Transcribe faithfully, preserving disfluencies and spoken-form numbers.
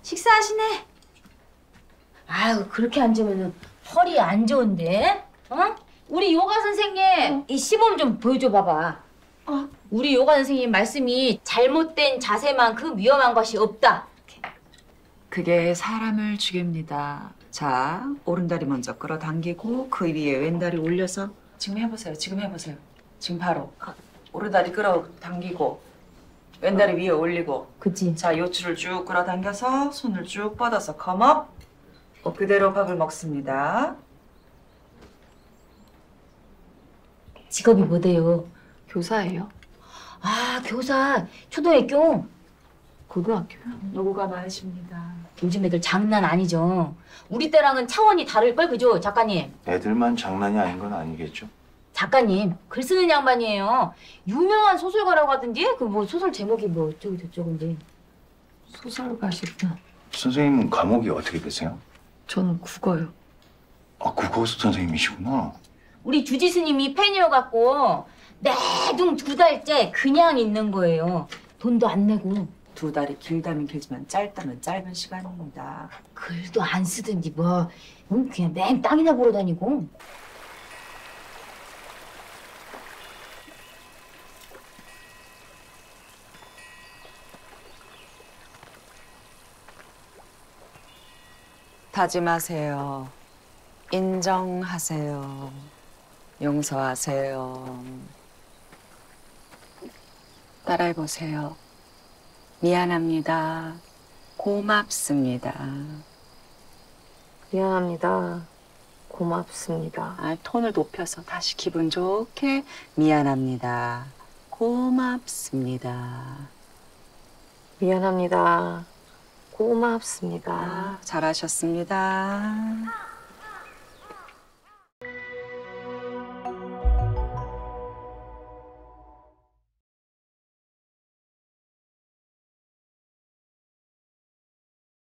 식사하시네. 아유, 그렇게 앉으면 허리 안 좋은데? 어? 우리 요가 선생님, 어. 이 시범 좀 보여줘 봐봐. 어. 우리 요가 선생님 말씀이 잘못된 자세만큼 위험한 것이 없다. 그게 사람을 죽입니다. 자, 오른다리 먼저 끌어당기고 그 위에 왼다리 올려서 지금 해보세요. 지금 해보세요. 지금 바로. 오른다리 끌어당기고 왼다리 위에 올리고. 그치. 자, 요추를 쭉 끌어당겨서 손을 쭉 뻗어서 컴업. 그대로 밥을 먹습니다. 직업이 뭐대요? 교사예요. 아, 교사. 초등학교. 고등학교요? 노고가 많으십니다. 요즘 애들 장난 아니죠. 우리 때랑은 차원이 다를걸, 그죠, 작가님? 애들만 장난이 아닌 건 아니겠죠? 작가님, 글 쓰는 양반이에요. 유명한 소설가라고 하던데? 그 뭐 소설 제목이 뭐 어쩌고 저쩌고인데. 소설가시구나. 선생님은 과목이 어떻게 되세요? 저는 국어요. 아, 국어 선생님이시구나. 우리 주지 스님이 팬이어갖고 내둥 두 달째 그냥 있는 거예요. 돈도 안 내고. 두 달이 길다면 길지만 짧다면 짧은 시간입니다. 글도 안 쓰든지 뭐. 응, 그냥 맨 땅이나 보러 다니고. 다짐하세요. 인정하세요. 용서하세요. 따라해보세요. 미안합니다. 고맙습니다. 미안합니다. 고맙습니다. 아, 톤을 높여서 다시 기분 좋게 미안합니다. 고맙습니다. 미안합니다. 고맙습니다. 아, 잘하셨습니다.